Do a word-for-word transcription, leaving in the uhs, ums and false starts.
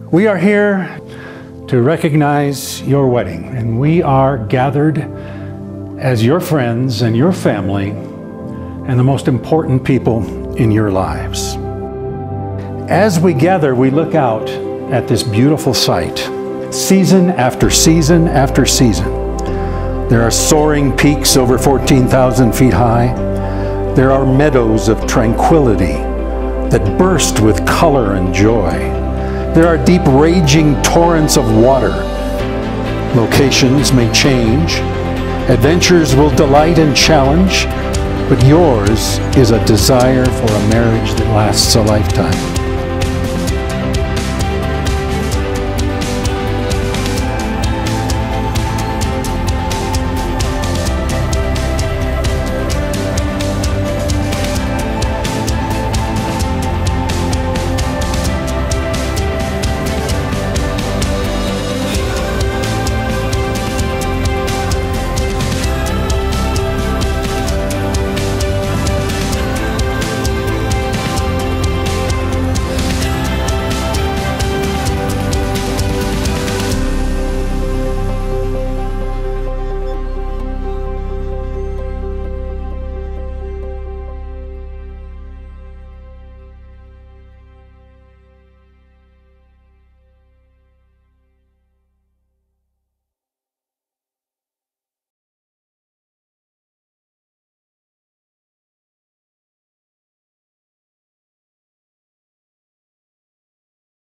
We are here to recognize your wedding, and we are gathered as your friends and your family and the most important people in your lives. As we gather, we look out at this beautiful sight, season after season after season. There are soaring peaks over fourteen thousand feet high. There are meadows of tranquility that burst with color and joy. There are deep raging torrents of water. Locations may change. Adventures will delight and challenge, but yours is a desire for a marriage that lasts a lifetime.